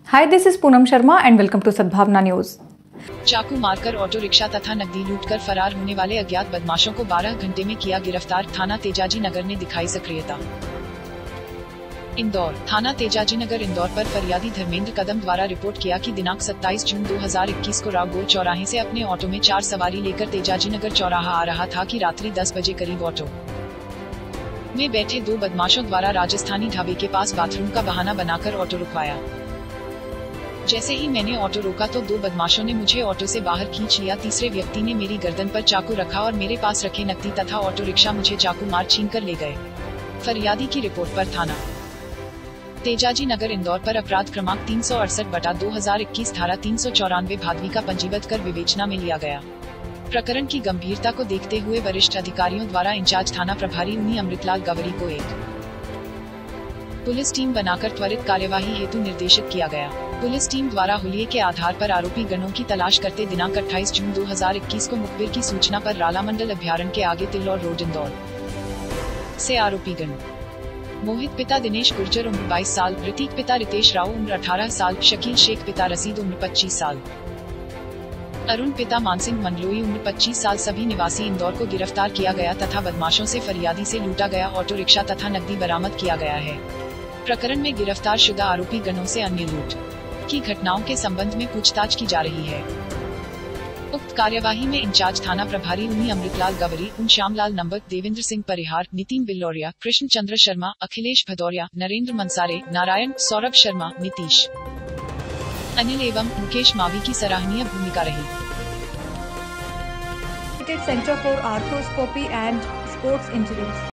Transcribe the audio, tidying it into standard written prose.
Hi, this is Poonam Sharma and welcome to Sadbhavna News. चाकू मारकर auto rickshaw तथा नकदी लूटकर फरार होने वाले अज्ञात बदमाशों को 12 घंटे में किया गिरफ्तार। थाना तेजाजी नगर ने दिखाई सक्रियता। इंदौर थाना तेजाजी नगर इंदौर पर फरियादी धर्मेंद्र कदम द्वारा रिपोर्ट किया कि दिनांक 27 जून 2021 को राव गोल चौराहे से अपने ऑटो में 4 सवारी लेकर तेजाजी नगर चौराहा आ रहा था कि रात्रि 10 बजे करीब ऑटो में बैठे 2 बदमाशों द्वारा राजस्थानी ढाबे के पास बाथरूम का बहाना बनाकर ऑटो रुकवाया। जैसे ही मैंने ऑटो रोका तो 2 बदमाशों ने मुझे ऑटो से बाहर खींच लिया। तीसरे व्यक्ति ने मेरी गर्दन पर चाकू रखा और मेरे पास रखे नकदी तथा ऑटो रिक्शा मुझे चाकू मार छीन कर ले गए। फरियादी की रिपोर्ट पर थाना तेजाजी नगर इंदौर पर अपराध क्रमांक 368/2021 धारा 394 भादवी का पंजीबद्ध कर विवेचना में लिया गया। प्रकरण की गंभीरता को देखते हुए वरिष्ठ अधिकारियों द्वारा इंचार्ज थाना प्रभारी उन्नी अमृतलाल गवरी को एक पुलिस टीम बनाकर त्वरित कार्यवाही हेतु निर्देशित किया गया। पुलिस टीम द्वारा हुलिये के आधार पर आरोपी गणों की तलाश करते दिनांक 28 जून 2021 को मुखबिर की सूचना पर राला मंडल अभ्यारण्य के आगे तिल्लौर रोड इंदौर से आरोपी गण मोहित पिता दिनेश गुर्जर उम्र 22 साल, ऋतिक पिता रितेश राव उम्र 18 साल, शकील शेख पिता रसीद उम्र 25 साल, अरुण पिता मानसिंह मंडलोई उम्र 25 साल सभी निवासी इंदौर को गिरफ्तार किया गया तथा बदमाशों से फरियादी से लूटा गया ऑटो रिक्शा तथा नकदी बरामद किया गया है। प्रकरण में गिरफ्तार शुदा आरोपी गणों से अन्य लूट की घटनाओं के संबंध में पूछताछ की जा रही है। उक्त कार्यवाही में इंचार्ज थाना प्रभारी उन्नी अमृतलाल गवरी, उन श्यामलाल नंबर, देवेंद्र सिंह परिहार, नितिन बिल्लौरिया, कृष्ण चंद्र शर्मा, अखिलेश भदौरिया, नरेंद्र मंसारे, नारायण, सौरभ शर्मा, नीतीश, अनिल एवं मुकेश मावी की सराहनीय भूमिका रही। Center for Arthroscopy and Sports Injuries.